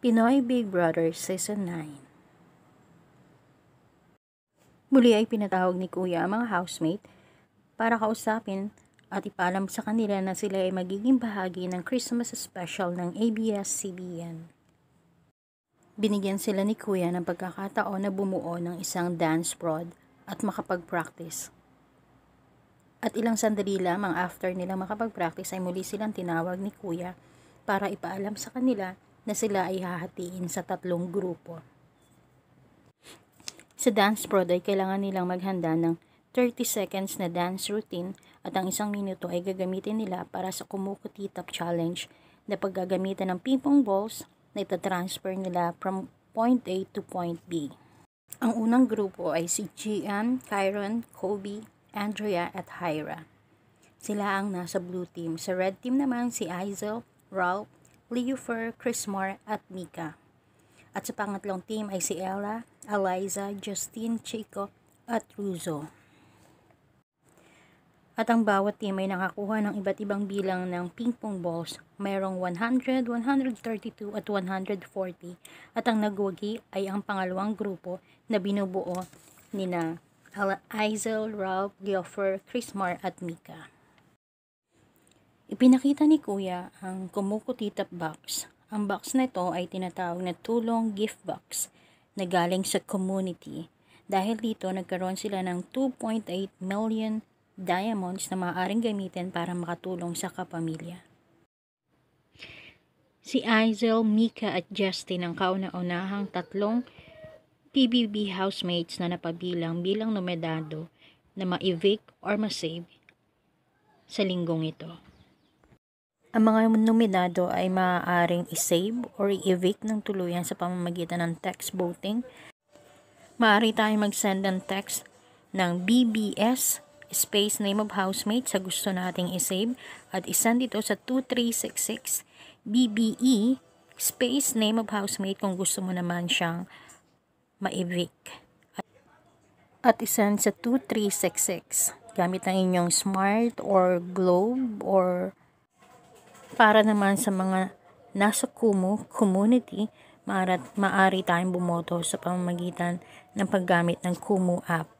Pinoy Big Brother Season 9. Muli ay pinatawag ni Kuya ang mga housemate para kausapin at ipaalam sa kanila na sila ay magiging bahagi ng Christmas special ng ABS-CBN. Binigyan sila ni Kuya ng pagkakataon na bumuo ng isang dance prod at makapag-practice. At ilang sandali lamang after nilang makapag-practice ay muli silang tinawag ni Kuya para ipaalam sa kanila na sila ay hahatiin sa 3 grupo. Sa dance prod ay kailangan nilang maghanda ng 30 seconds na dance routine at ang 1 minuto ay gagamitin nila para sa kumukutitap challenge na paggagamitan ng ping-pong balls na itatransfer nila from point A to point B. Ang unang grupo ay si Gian, Kyron, Kobe, Andrea at Hyra. Sila ang nasa blue team. Sa red team naman si Aizel, Ralph, Leofer, Chrismar at Mika. At sa pangatlong team ay si Ella, Eliza, Justine, Chico at Ruzo. At ang bawat team ay nakakuha ng iba't ibang bilang ng ping-pong balls. Mayroong 100, 132 at 140. At ang nagwagi ay ang pangalawang grupo na binubuo nina Aizel, Ralph, Leofer, Chrismar at Mika. Ipinakita ni Kuya ang kumukutitap box. Ang box na ito ay tinatawag na tulong gift box na galing sa community. Dahil dito nagkaroon sila ng 2.8 million diamonds na maaaring gamitin para makatulong sa kapamilya. Si Aizel, Mika at Justin ang kauna-unahang 3 PBB housemates na napabilang bilang nominado na ma-evict or ma-save sa linggong ito. Ang mga nominado ay maaaring i-save or i-evict ng tuluyan sa pamamagitan ng text voting. Maaari tayong mag-send ng text ng BBS space name of housemate sa gusto nating i-save at isend ito sa 2366 BBE space name of housemate kung gusto mo naman siyang ma-evict. At isend sa 2366 gamit ang inyong smart or globe or para naman sa mga nasa Kumu community, maaari tayong bumoto sa pamamagitan ng paggamit ng Kumu app.